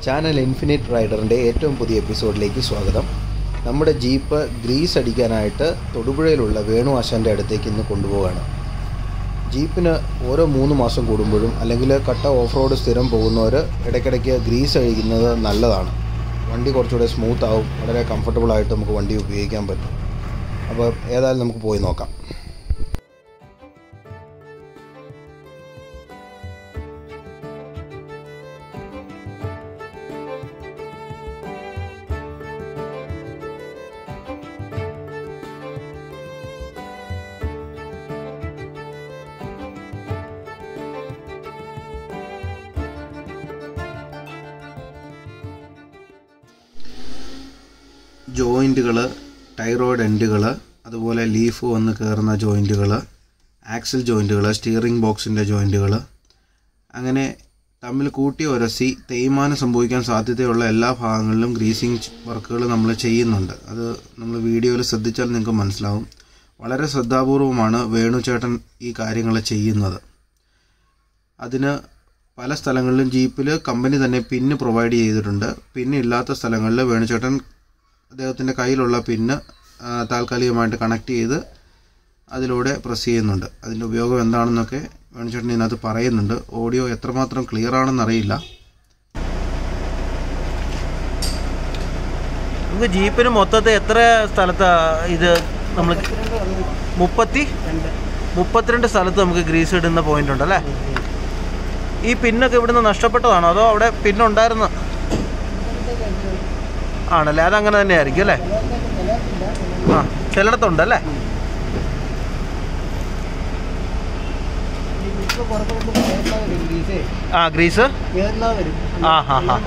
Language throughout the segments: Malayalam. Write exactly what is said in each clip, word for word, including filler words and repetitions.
ചാനൽ ഇൻഫിനിറ്റ് റൈഡറിൻ്റെ ഏറ്റവും പുതിയ എപ്പിസോഡിലേക്ക് സ്വാഗതം. നമ്മുടെ ജീപ്പ് ഗ്രീസ് അടിക്കാനായിട്ട് തൊടുപുഴയിലുള്ള വേണു ആശാൻ്റെ അടുത്തേക്ക് ഇന്ന് കൊണ്ടുപോവുകയാണ്. ജീപ്പിന് ഓരോ മൂന്ന് മാസം കൂടുമ്പോഴും അല്ലെങ്കിൽ കട്ട ഓഫ് റോഡ് സ്ഥിരം പോകുന്നവർ ഇടയ്ക്കിടയ്ക്ക് ഗ്രീസ് അടിക്കുന്നത് നല്ലതാണ്. വണ്ടി കുറച്ചുകൂടെ സ്മൂത്ത് ആവും, വളരെ കംഫർട്ടബിളായിട്ട് നമുക്ക് വണ്ടി ഉപയോഗിക്കാൻ പറ്റും. അപ്പോൾ ഏതായാലും നമുക്ക് പോയി നോക്കാം. ജോയിൻറ്റുകൾ, ടൈറോയിഡ് എൻഡുകൾ, അതുപോലെ ലീഫ് വന്ന് കയറുന്ന ജോയിൻറ്റുകൾ, ആക്സിൽ ജോയിൻറ്റുകൾ, സ്റ്റിയറിംഗ് ബോക്സിൻ്റെ ജോയിൻറ്റുകൾ, അങ്ങനെ തമ്മിൽ കൂട്ടി ഉരസി തേയ്മാനം സംഭവിക്കാൻ സാധ്യതയുള്ള എല്ലാ ഭാഗങ്ങളിലും ഗ്രീസിങ് വർക്കുകൾ നമ്മൾ ചെയ്യുന്നുണ്ട്. അത് നമ്മൾ വീഡിയോയിൽ ശ്രദ്ധിച്ചാൽ നിങ്ങൾക്ക് മനസ്സിലാവും. വളരെ ശ്രദ്ധാപൂർവമാണ് വേണുചേട്ടൻ ഈ കാര്യങ്ങൾ ചെയ്യുന്നത്. അതിന് പല സ്ഥലങ്ങളിലും ജീപ്പിൽ കമ്പനി തന്നെ പിന്ന് പ്രൊവൈഡ് ചെയ്തിട്ടുണ്ട്. പിന്ന് ഇല്ലാത്ത സ്ഥലങ്ങളിൽ വേണുചേട്ടൻ അദ്ദേഹത്തിൻ്റെ കയ്യിലുള്ള പിന്ന് താൽക്കാലികമായിട്ട് കണക്ട് ചെയ്ത് അതിലൂടെ പ്രസ് ചെയ്യുന്നുണ്ട്. അതിൻ്റെ ഉപയോഗം എന്താണെന്നൊക്കെ വേണുചേട്ടൻ ഇതിനകത്ത് പറയുന്നുണ്ട്. ഓഡിയോ എത്രമാത്രം ക്ലിയർ ആണെന്നറിയില്ല. നമുക്ക് ജീപ്പിന് മൊത്തത്തിൽ എത്ര സ്ഥലത്ത് ഇത് നമ്മൾ മുപ്പത്തി മുപ്പത്തിരണ്ട് സ്ഥലത്ത് നമുക്ക് ഗ്രീസ് ഇടുന്ന പോയിന്റ് ഉണ്ടല്ലേ? ഈ പിന്നൊക്കെ ഇവിടുന്ന് നഷ്ടപ്പെട്ടതാണോ അതോ അവിടെ പിന്നുണ്ടായിരുന്നു? ആണല്ലേ, അതങ്ങനെ തന്നെ ആയിരിക്കും അല്ലേ? ആ, ചിലയിടത്തുണ്ടല്ലേ? ആ, ഗ്രീസ് ആ ഹാ ഹാ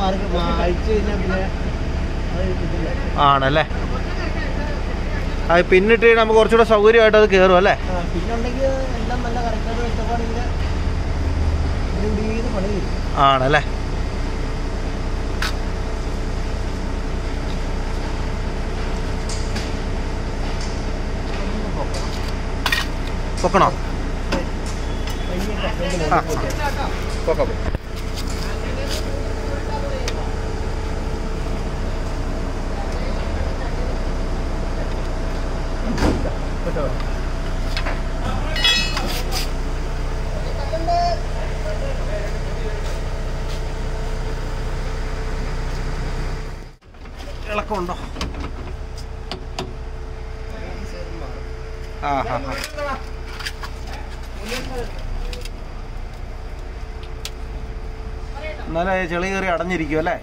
ആണല്ലേ. അത് പിന്നിട്ട് നമുക്ക് കുറച്ചുകൂടെ സൗകര്യമായിട്ട് അത് കയറും അല്ലേ? ആണല്ലേ. പൊക്കണോ? ആ, പൊക്കാം. ഇളക്കമുണ്ടോ? ആ ഹാ ഹാ എന്നാലേ ചെളി കയറി അടഞ്ഞിരിക്കും അല്ലേ?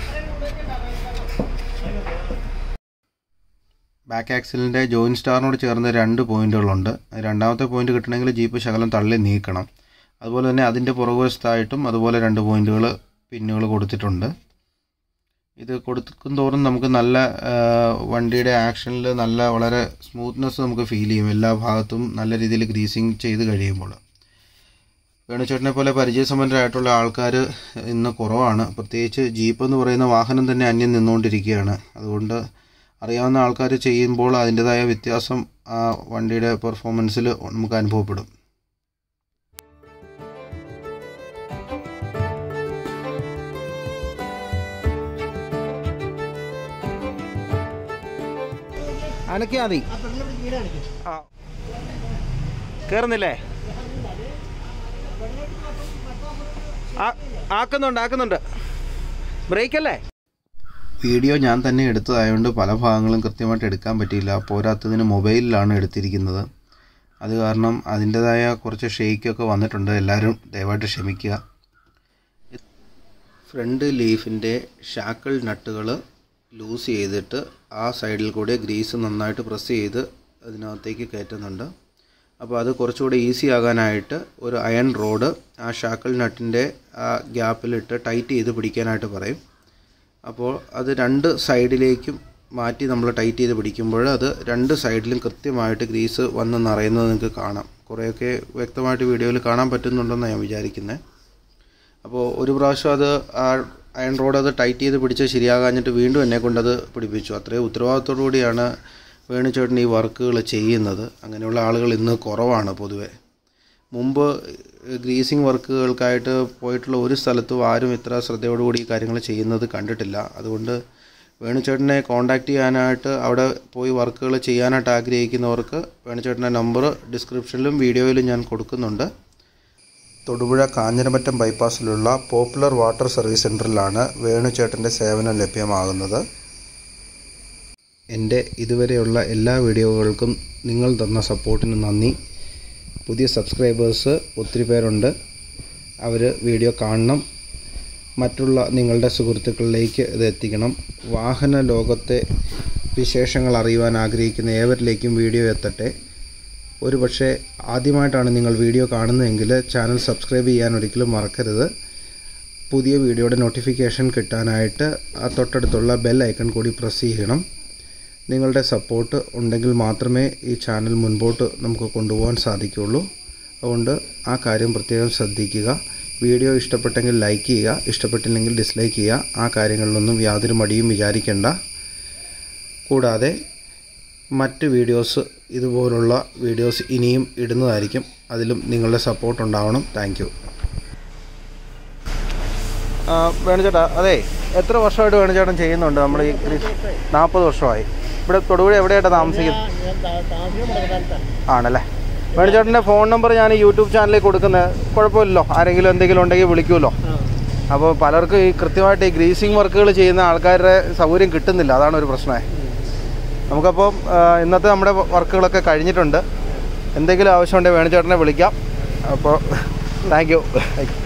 ബാക്ക് ആക്സിലിൻ്റെ ജോയിൻ സ്റ്റാറിനോട് ചേർന്ന് രണ്ട് പോയിന്റുകളുണ്ട്. രണ്ടാമത്തെ പോയിന്റ് കിട്ടണമെങ്കിൽ ജീപ്പ് ശകലം തള്ളി നീക്കണം. അതുപോലെ തന്നെ അതിൻ്റെ പുറകുവശത്തായിട്ടും അതുപോലെ രണ്ട് പോയിന്റുകൾ പിന്നുകൾ കൊടുത്തിട്ടുണ്ട്. ഇത് കൊടുക്കും തോറും നമുക്ക് നല്ല വണ്ടിയുടെ ആക്ഷനിൽ നല്ല വളരെ സ്മൂത്ത്നെസ് നമുക്ക് ഫീൽ ചെയ്യും. എല്ലാ ഭാഗത്തും നല്ല രീതിയിൽ ഗ്രീസിങ് ചെയ്ത് കഴിയുമ്പോൾ. വേണുചേട്ടനെ പോലെ പരിചയസമ്പന്നരായിട്ടുള്ള ആൾക്കാർ ഇന്ന് കുറവാണ്. പ്രത്യേകിച്ച് ജീപ്പ് എന്ന് പറയുന്ന വാഹനം തന്നെ അന്യം നിന്നുകൊണ്ടിരിക്കുകയാണ്. അതുകൊണ്ട് അറിയാവുന്ന ആൾക്കാർ ചെയ്യുമ്പോൾ അതിൻ്റെതായ വ്യത്യാസം ആ വണ്ടിയുടെ പെർഫോമൻസിൽ നമുക്ക് അനുഭവപ്പെടും. അനക്കിയാ മതി. ആ, കയറുന്നില്ലേ? ആക്കുന്നുണ്ട് ആക്കുന്നുണ്ട് ബ്രേക്കല്ലേ? വീഡിയോ ഞാൻ തന്നെ എടുത്തതായതുകൊണ്ട് പല ഭാഗങ്ങളും കൃത്യമായിട്ട് എടുക്കാൻ പറ്റിയില്ല. പോരാത്തതിന് മൊബൈലിലാണ് എടുത്തിരിക്കുന്നത്. അത് കാരണം അതിൻ്റെതായ കുറച്ച് ഷെയ്ക്കൊക്കെ വന്നിട്ടുണ്ട്. എല്ലാവരും ദയവായിട്ട് ക്ഷമിക്കുക. ഫ്രണ്ട് ലീഫിൻ്റെ ഷാക്കിൾ നട്ടുകൾ ലൂസ് ചെയ്തിട്ട് ആ സൈഡിൽ കൂടെ ഗ്രീസ് നന്നായിട്ട് പ്രസ് ചെയ്ത് അതിനകത്തേക്ക് കയറ്റുന്നുണ്ട്. അപ്പോൾ അത് കുറച്ചുകൂടി ഈസി ആകാനായിട്ട് ഒരു അയൺ റോഡ് ആ ഷാക്കിൾ നട്ടിൻ്റെ ആ ഗ്യാപ്പിലിട്ട് ടൈറ്റ് ചെയ്ത് പിടിക്കാനായിട്ട് പറയും. അപ്പോൾ അത് രണ്ട് സൈഡിലേക്കും മാറ്റി നമ്മൾ ടൈറ്റ് ചെയ്ത് പിടിക്കുമ്പോൾ അത് രണ്ട് സൈഡിലും കൃത്യമായിട്ട് ഗ്രീസ് വന്ന് നിറയുന്നത് നിങ്ങൾക്ക് കാണാം. കുറേയൊക്കെ വ്യക്തമായിട്ട് വീഡിയോയിൽ കാണാൻ പറ്റുന്നുണ്ടെന്നാണ് ഞാൻ വിചാരിക്കുന്നത്. അപ്പോൾ ഒരു പ്രാവശ്യം അത് ആ അയൺ റോഡ് അത് ടൈറ്റ് ചെയ്ത് പിടിച്ച് ശരിയാകാഞ്ഞിട്ട് വീണ്ടും എന്നെ കൊണ്ടത് പിടിപ്പിച്ചു. അത്രയും ഉത്തരവാദിത്തോടു കൂടിയാണ് വേണുചേട്ടൻ ഈ വർക്കുകൾ ചെയ്യുന്നത്. അങ്ങനെയുള്ള ആളുകൾ ഇന്ന് കുറവാണ് പൊതുവെ. മുമ്പ് ഗ്രീസിങ് വർക്കുകൾക്കായിട്ട് പോയിട്ടുള്ള ഒരു സ്ഥലത്തും ആരും ഇത്ര ശ്രദ്ധയോടുകൂടി ഈ കാര്യങ്ങൾ ചെയ്യുന്നത് കണ്ടിട്ടില്ല. അതുകൊണ്ട് വേണുചേട്ടനെ കോൺടാക്റ്റ് ചെയ്യാനായിട്ട് അവിടെ പോയി വർക്കുകൾ ചെയ്യാനായിട്ട് ആഗ്രഹിക്കുന്നവർക്ക് വേണുചേട്ടൻ്റെ നമ്പർ ഡിസ്ക്രിപ്ഷനിലും വീഡിയോയിലും ഞാൻ കൊടുക്കുന്നുണ്ട്. തൊടുപുഴ കാഞ്ഞിരമറ്റം ബൈപ്പാസിലുള്ള പോപ്പുലർ വാട്ടർ സർവീസ് സെൻറ്ററിലാണ് വേണുചേട്ടൻ്റെ സേവനം ലഭ്യമാകുന്നത്. എൻ്റെ ഇതുവരെയുള്ള എല്ലാ വീഡിയോകൾക്കും നിങ്ങൾ തന്ന സപ്പോർട്ടിന് നന്ദി. പുതിയ സബ്സ്ക്രൈബേഴ്സ് ഒത്തിരി പേരുണ്ട്. അവർ വീഡിയോ കാണണം, മറ്റുള്ള നിങ്ങളുടെ സുഹൃത്തുക്കളിലേക്ക് ഇത് എത്തിക്കണം. വാഹന ലോകത്തെ വിശേഷങ്ങൾ അറിയുവാൻ ആഗ്രഹിക്കുന്ന ഏവരിലേക്കും വീഡിയോ എത്തട്ടെ. ഒരു പക്ഷേ ആദ്യമായിട്ടാണ് നിങ്ങൾ വീഡിയോ കാണുന്നതെങ്കിൽ ചാനൽ സബ്സ്ക്രൈബ് ചെയ്യാൻ ഒരിക്കലും മറക്കരുത്. പുതിയ വീഡിയോയുടെ നോട്ടിഫിക്കേഷൻ കിട്ടാനായിട്ട് ആ തൊട്ടടുത്തുള്ള ബെൽ ഐക്കൺ കൂടി പ്രസ് ചെയ്യണം. നിങ്ങളുടെ സപ്പോർട്ട് ഉണ്ടെങ്കിൽ മാത്രമേ ഈ ചാനൽ മുൻപോട്ട് നമുക്ക് കൊണ്ടുപോകാൻ സാധിക്കുകയുള്ളൂ. അതുകൊണ്ട് ആ കാര്യം പ്രത്യേകം ശ്രദ്ധിക്കുക. വീഡിയോ ഇഷ്ടപ്പെട്ടെങ്കിൽ ലൈക്ക് ചെയ്യുക, ഇഷ്ടപ്പെട്ടില്ലെങ്കിൽ ഡിസ്ലൈക്ക് ചെയ്യുക. ആ കാര്യങ്ങളിലൊന്നും യാതൊരു മടിയും വിചാരിക്കേണ്ട. കൂടാതെ മറ്റ് വീഡിയോസ്, ഇതുപോലുള്ള വീഡിയോസ് ഇനിയും ഇടുന്നതായിരിക്കും. അതിലും നിങ്ങളുടെ സപ്പോർട്ട് ഉണ്ടാവണം. Thank you. വേണുചേട്ടാ, അതെ, എത്ര വർഷമായിട്ട് വേണുചേട്ടൻ ചെയ്യുന്നുണ്ട് നമ്മൾ ഈ നാൽപ്പത് വർഷമായി. ഇവിടെ തൊടുപുഴ എവിടെയായിട്ടാണ് താമസിക്കുന്നത്? ആണല്ലേ. വേണുചേട്ടൻ്റെ ഫോൺ നമ്പർ ഞാൻ യൂട്യൂബ് ചാനലിൽ കൊടുക്കുന്നത്, കുഴപ്പമില്ലല്ലോ, ആരെങ്കിലും എന്തെങ്കിലും ഉണ്ടെങ്കിൽ വിളിക്കുമല്ലോ. അപ്പോൾ പലർക്കും ഈ കൃത്യമായിട്ട് ഈ ഗ്രീസിങ് വർക്കുകൾ ചെയ്യുന്ന ആൾക്കാരുടെ സൗകര്യം കിട്ടുന്നില്ല, അതാണ് ഒരു പ്രശ്നമേ. നമുക്കപ്പം ഇന്നത്തെ നമ്മുടെ വർക്കുകളൊക്കെ കഴിഞ്ഞിട്ടുണ്ട്. എന്തെങ്കിലും ആവശ്യമുണ്ടെങ്കിൽ വേണുചേട്ടനെ വിളിക്കാം. അപ്പോൾ താങ്ക് യു.